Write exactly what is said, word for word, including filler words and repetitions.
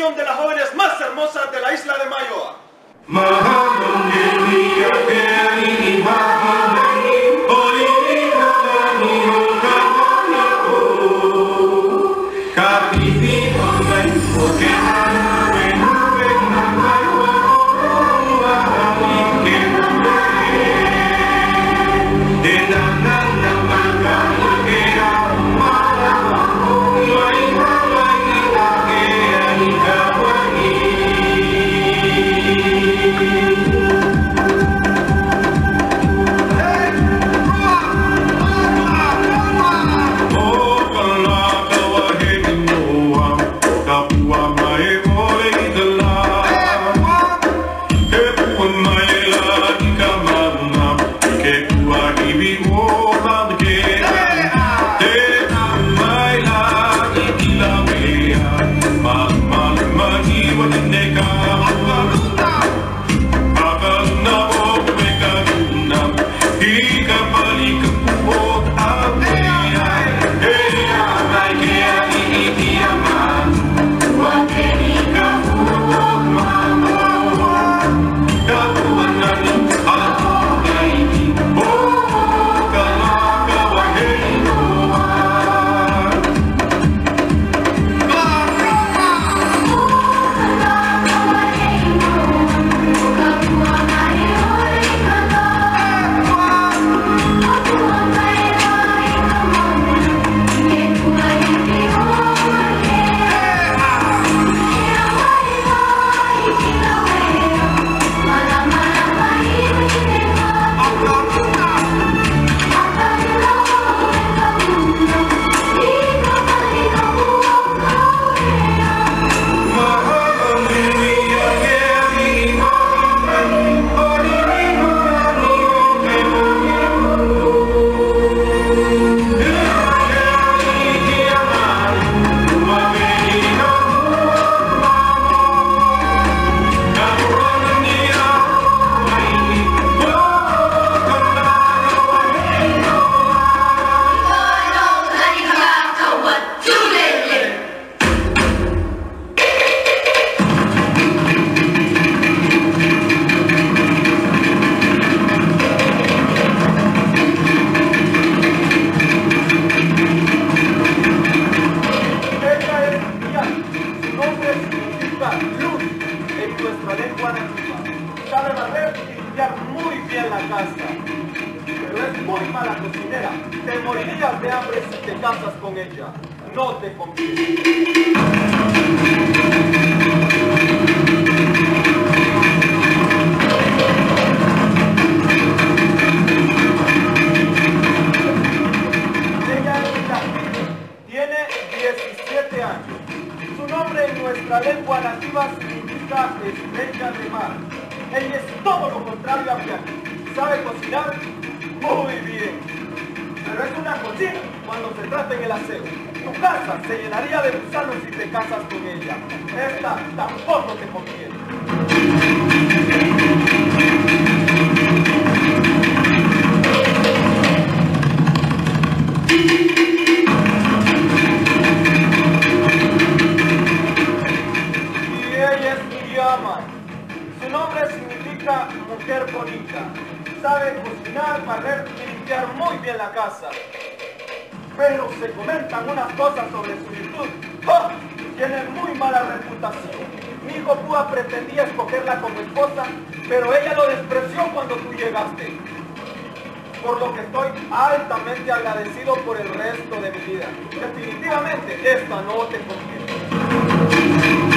presentación de las jóvenes más hermosas de la isla de Mayoa. Sabe barrer y limpiar muy bien la casa, pero es muy mala cocinera. Te morirías de hambre si te casas con ella. No te conviene. Ella es latina, tiene diecisiete años. Su nombre en nuestra lengua nativa significa estrella de mar. Ella es todo lo contrario a Bianchi. Sabe cocinar muy bien, pero es una cochina cuando se trata en el aseo. Tu casa se llenaría de gusanos si te casas con ella. Esta tampoco te conviene. Y ella es Miriam. Su nombre significa mujer bonita. Sabe cocinar, barrer y limpiar muy bien la casa. Pero se comentan unas cosas sobre su virtud. ¡Oh! Tiene muy mala reputación. Mi hijo Púa pretendía escogerla como esposa, pero ella lo despreció cuando tú llegaste. Por lo que estoy altamente agradecido por el resto de mi vida. Definitivamente, esta no te conviene.